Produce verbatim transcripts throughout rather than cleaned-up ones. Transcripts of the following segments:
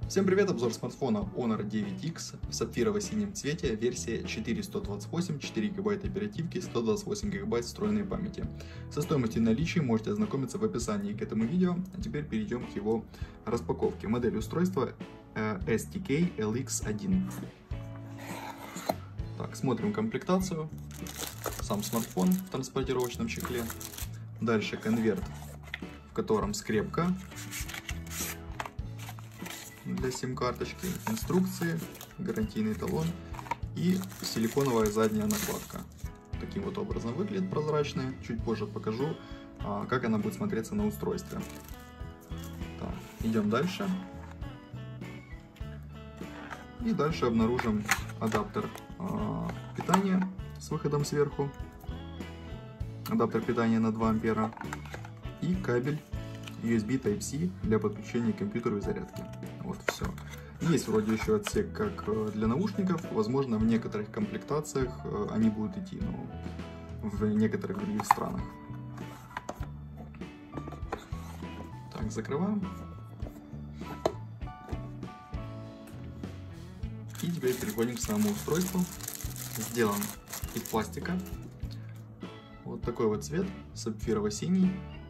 Всем привет, обзор смартфона Honor девять икс в сапфирово-синем цвете, версия четыре сто двадцать восемь, четыре гигабайта оперативки, сто двадцать восемь гигабайт встроенной памяти. Со стоимостью и наличием можете ознакомиться в описании к этому видео. А теперь перейдем к его распаковке. Модель устройства эс ти кей эл икс один. Так, смотрим комплектацию. Сам смартфон в транспортировочном чехле. Дальше конверт, в котором скрепка для сим-карточки, инструкции, гарантийный талон и силиконовая задняя накладка. Таким вот образом выглядит, прозрачная. Чуть позже покажу, как она будет смотреться на устройстве. Так, идем дальше. И дальше обнаружим адаптер питания с выходом сверху, адаптер питания на два ампера и кабель ю эс би тайп си для подключения к компьютеру и зарядки. Вот все. Есть вроде еще отсек как для наушников. Возможно, в некоторых комплектациях они будут идти, но в некоторых других странах. Так, закрываем. И теперь переходим к самому устройству. Сделан из пластика. Вот такой вот цвет, сапфирово-синий.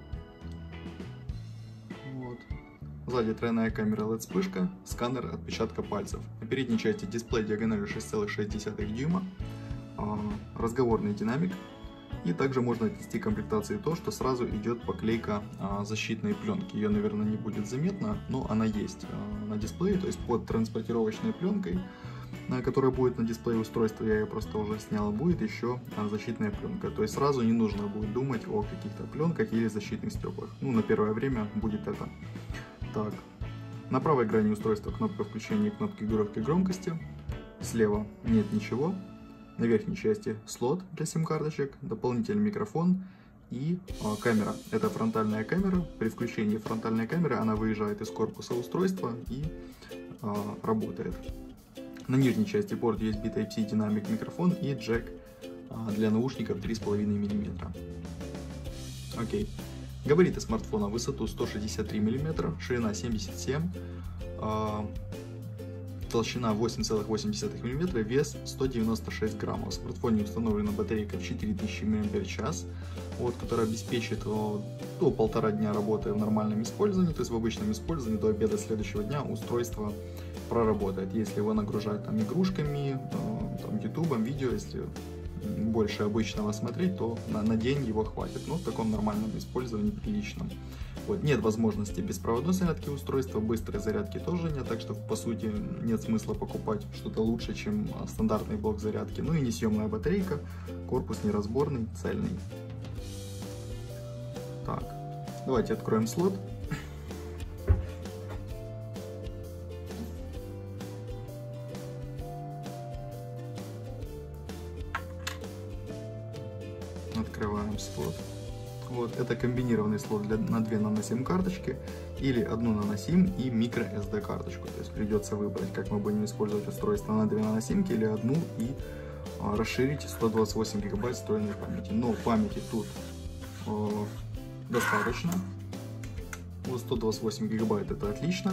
Сзади тройная камера эл и ди-вспышка, сканер отпечатка пальцев. На передней части дисплей диагональю шесть целых шесть десятых дюйма, разговорный динамик. И также можно отнести к комплектации то, что сразу идет поклейка защитной пленки. Ее, наверное, не будет заметно, но она есть на дисплее, то есть под транспортировочной пленкой, которая будет на дисплее устройства, я ее просто уже снял, будет еще защитная пленка. То есть сразу не нужно будет думать о каких-то пленках или защитных стеклах. Ну, на первое время будет это. Так, на правой грани устройства кнопка включения и кнопки регулировки громкости. Слева нет ничего. На верхней части слот для сим-карточек, дополнительный микрофон и а, камера. Это фронтальная камера. При включении фронтальной камеры она выезжает из корпуса устройства и а, работает. На нижней части порт ю эс би тайп си, динамик, микрофон и джек а, для наушников три с половиной миллиметра. Окей. Габариты смартфона: высоту сто шестьдесят три миллиметра, ширина семьдесят семь, э, толщина восемь целых восемь десятых миллиметра, вес сто девяносто шесть граммов. В смартфоне установлена батарейка в четыре тысячи мАч, вот, которая обеспечит о, до полтора дня работы в нормальном использовании, то есть в обычном использовании до обеда следующего дня устройство проработает. Если его нагружать там игрушками, э, там, ютубом, видео, если больше обычного смотреть, то на, на день его хватит, но в таком нормальном использовании, приличном. Вот, нет возможности беспроводной зарядки устройства, быстрой зарядки тоже нет, так что по сути нет смысла покупать что-то лучше, чем стандартный блок зарядки. Ну и несъемная батарейка, корпус неразборный, цельный. Так, давайте откроем слот. Открываем слот. Вот, это комбинированный слот для, на две нано-сим карточки или одну нано-сим и микро эс ди карточку. То есть придется выбрать, как мы будем использовать устройство на две нано-симки или одну и а, расширить сто двадцать восемь гигабайт встроенной памяти. Но памяти тут э, достаточно. Вот сто двадцать восемь гигабайт это отлично.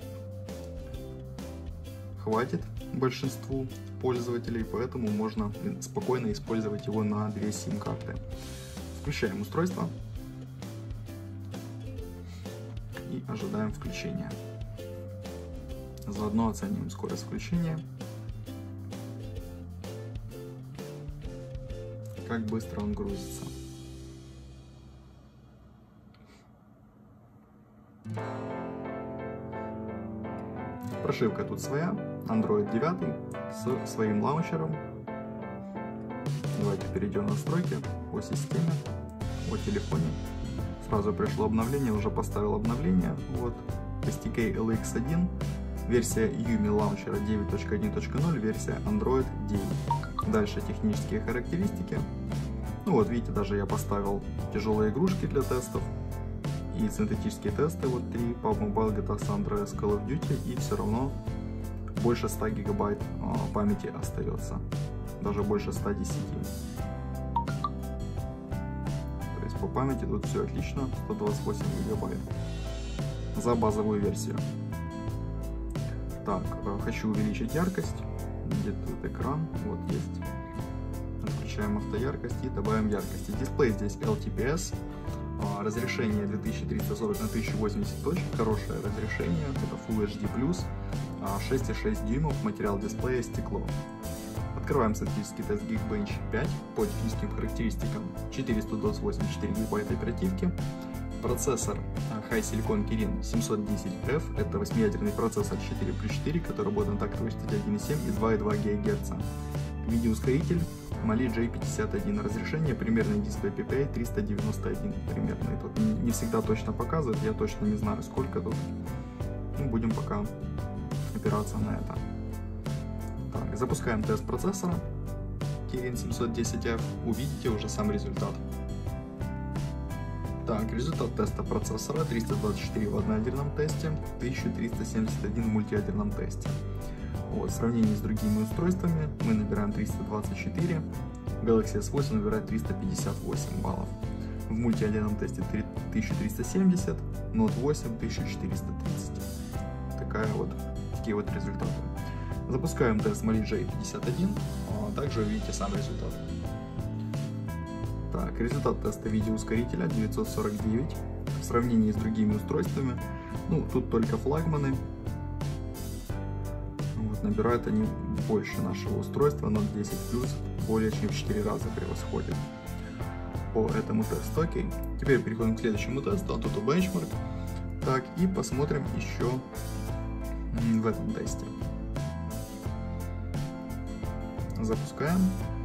Хватит большинству пользователей, поэтому можно спокойно использовать его на две сим-карты. Включаем устройство и ожидаем включения. Заодно оценим скорость включения, как быстро он грузится. Прошивка тут своя, андроид девять с своим лаунчером. Давайте перейдем в настройки по системе, по телефоне. Сразу пришло обновление, уже поставил обновление. Вот эс ти кей эл икс один, версия Yumi лаунчера девять точка один точка ноль, версия Android девять. Дальше технические характеристики. Ну вот видите, даже я поставил тяжелые игрушки для тестов и синтетические тесты, вот три: пабг Mobile, джи ти эй San Andreas, Call of Duty, и все равно больше ста гигабайт а, памяти остается, даже больше ста десяти. То есть по памяти тут все отлично, сто двадцать восемь гигабайт за базовую версию. Так, хочу увеличить яркость. Где тут экран? Вот есть. Отключаем автояркость и добавим яркости. Дисплей здесь эл ти пи эс. Разрешение две тысячи триста сорок на тысяча восемьдесят, очень хорошее разрешение. Это Full эйч ди плюс. шесть и шесть дюймов. Материал дисплея стекло. Открываем статический тест Geekbench пять. По техническим характеристикам четыреста двадцать восемь и четыре гигабайта оперативки. Процессор HiSilicon Kirin семьсот десять эф, это восьмиядерный процессор четыре плюс четыре, который работает на тактовой частоте один и семь и два и два гигагерца. Видеоускоритель Mali джей пятьдесят один, разрешение примерный дисплей пи пи ай триста девяносто один примерно. Тут не всегда точно показывает, я точно не знаю сколько тут. Ну, будем пока опираться на это. Так, запускаем тест процессора Kirin семьсот десять эф, увидите уже сам результат. Так, результат теста процессора: триста двадцать четыре в одноядерном тесте, тысяча триста семьдесят один в мультиядерном тесте. Вот, в сравнении с другими устройствами мы набираем триста двадцать четыре, Galaxy эс восемь набирает триста пятьдесят восемь баллов. В мультиядерном тесте тысяча триста семьдесят, Note восемь тысяча четыреста тридцать. Такая вот, такие вот результаты. Запускаем тест Mali джей пятьдесят один, а также увидите сам результат. Так, результат теста видеоускорителя девятьсот сорок девять. В сравнении с другими устройствами, ну, тут только флагманы. Вот, набирают они больше нашего устройства, Note десять плюс более чем в четыре раза превосходит по этому тесту. Окей, теперь переходим к следующему тесту, AnTuTu Benchmark. Так, и посмотрим еще в этом тесте. Запускаем.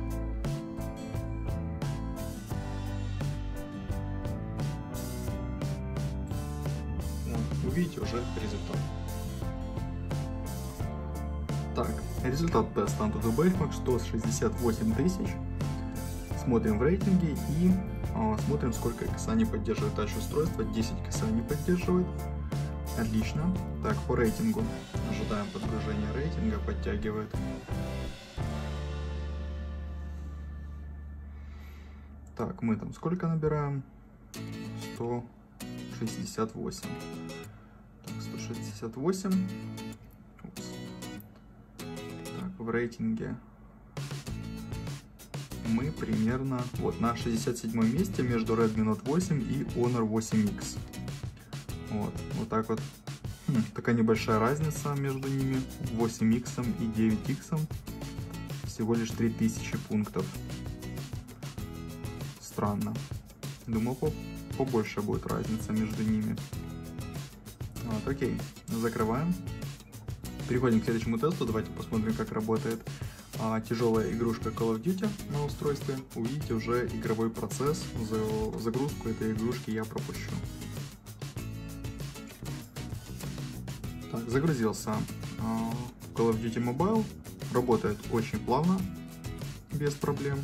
Увидите уже результат. Так, результат теста AnTuTu Benchmark сто шестьдесят восемь тысяч. Смотрим в рейтинге и а, смотрим, сколько касаний поддерживает тач-устройство. десять касаний поддерживает. Отлично. Так, по рейтингу ожидаем подгружения рейтинга, подтягивает. Так, мы там сколько набираем? сто шестьдесят восемь. сто шестьдесят восемь. Упс. Так, в рейтинге мы примерно вот на шестьдесят седьмом месте между Redmi Note восемь и Honor восемь икс. Вот, вот так вот. Хм, такая небольшая разница между ними. восемь икс и девять икс. Всего лишь три тысячи пунктов. Странно. Думал, по побольше будет разница между ними. Вот, окей, закрываем. Переходим к следующему тесту. Давайте посмотрим, как работает а, тяжелая игрушка Call of Duty на устройстве. Увидите уже игровой процесс. За загрузку этой игрушки я пропущу. Так, загрузился а, Call of Duty Mobile. Работает очень плавно, без проблем.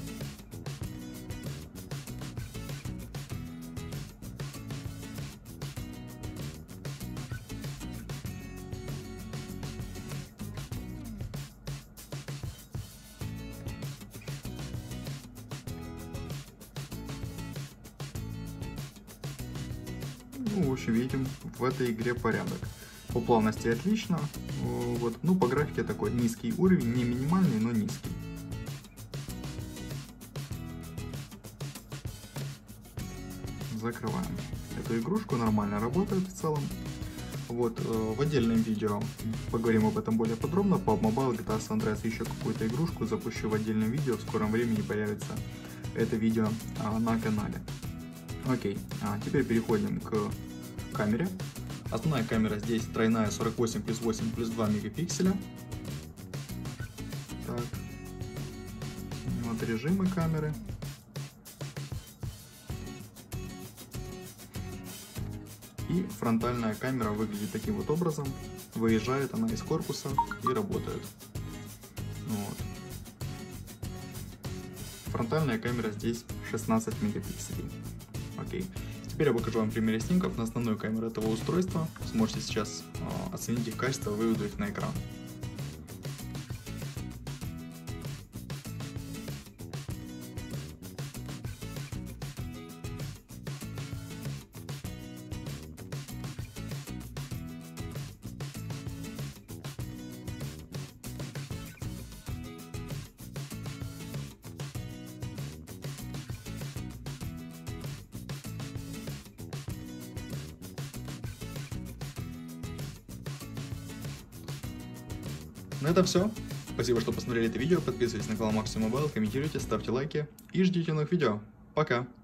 Ну, в общем, видим, в этой игре порядок. По плавности отлично. Вот. Ну, по графике такой низкий уровень, не минимальный, но низкий. Закрываем эту игрушку, нормально работает в целом. Вот, в отдельном видео поговорим об этом более подробно. По Mobile, джи ти эй San Andreas, еще какую-то игрушку запущу в отдельном видео. В скором времени появится это видео на канале. Окей, а теперь переходим к камере. Основная камера здесь тройная, сорок восемь плюс восемь плюс два мегапикселя. Так. Вот режимы камеры. И фронтальная камера выглядит таким вот образом. Выезжает она из корпуса и работает. Вот. Фронтальная камера здесь шестнадцать мегапикселей. Окей. Теперь я покажу вам примеры снимков на основную камеру этого устройства. Сможете сейчас э, оценить их качество, выведу их на экран. на этом все. Спасибо, что посмотрели это видео. Подписывайтесь на канал Максимум Мобайл, комментируйте, ставьте лайки и ждите новых видео. Пока!